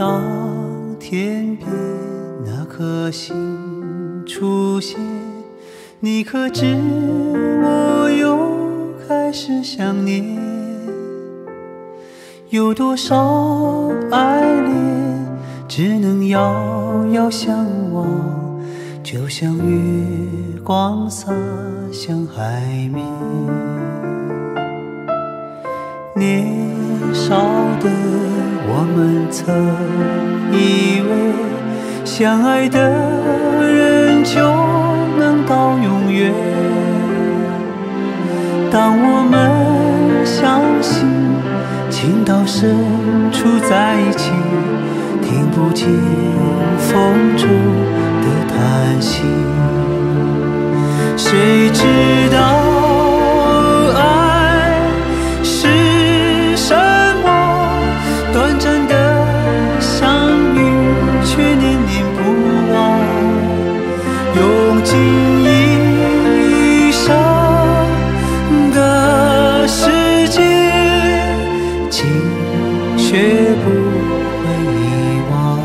当天边那颗星出现，你可知我又开始想念？有多少爱恋只能遥遥相望，就像月光洒向海面。年少的我们曾以为相爱的人就能到永远，当我们相信情到深处在一起，听不见风中的叹息。谁知道爱是什么？短暂的相遇却念念不忘，用尽一生的时间，情却不会遗忘。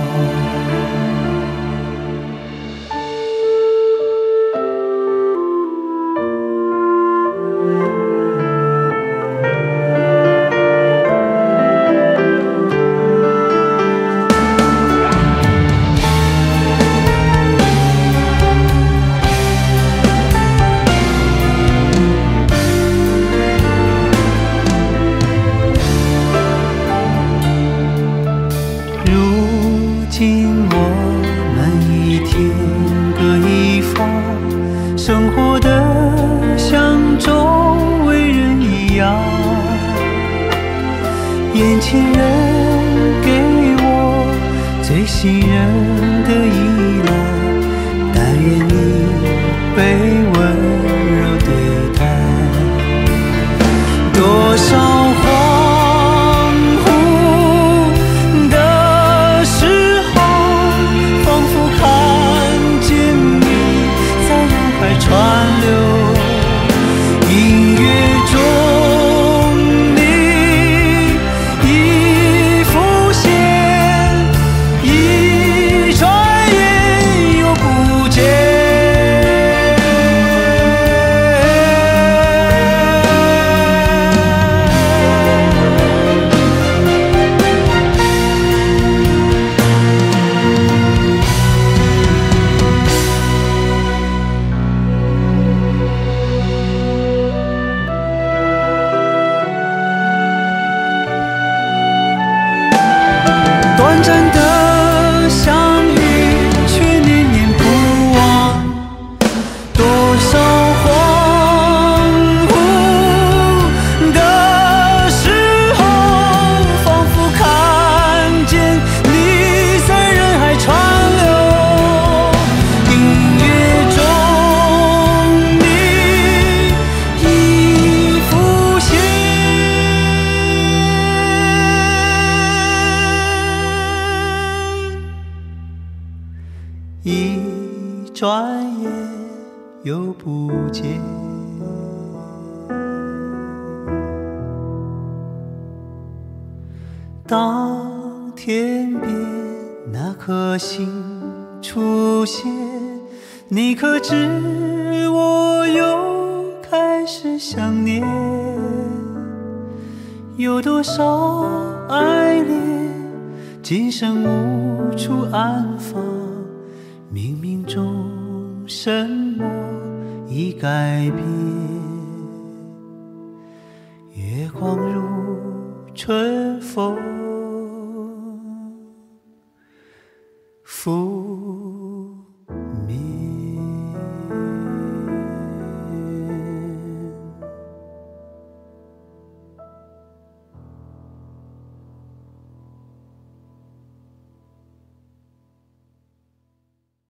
如今我们一天各一方，生活的像周围人一样，眼前人给我最信任的依赖，但愿你被温柔对待。多少川流，音乐中你已浮现，一转眼又不见。短暂的相遇却念念不忘，多少恍惚的时候，仿佛看见你在人海川流，音乐中你已浮现，一转眼又不见。当天边那颗星出现，你可知我又开始想念？有多少爱恋今生无处安放，冥冥中什么已改变？月光如春风拂